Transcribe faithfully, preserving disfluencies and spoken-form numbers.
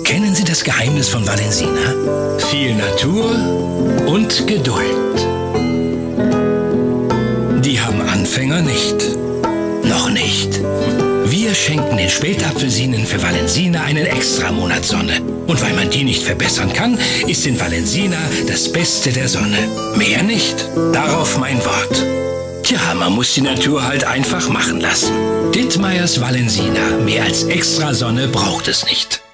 Kennen Sie das Geheimnis von Valensina? Viel Natur und Geduld. Die haben Anfänger nicht. Noch nicht. Wir schenken den Spätapfelsinen für Valensina einen Extramonat Sonne. Und weil man die nicht verbessern kann, ist in Valensina das Beste der Sonne. Mehr nicht. Darauf mein Wort. Tja, man muss die Natur halt einfach machen lassen. Dittmeiers Valensina. Mehr als Extrasonne braucht es nicht.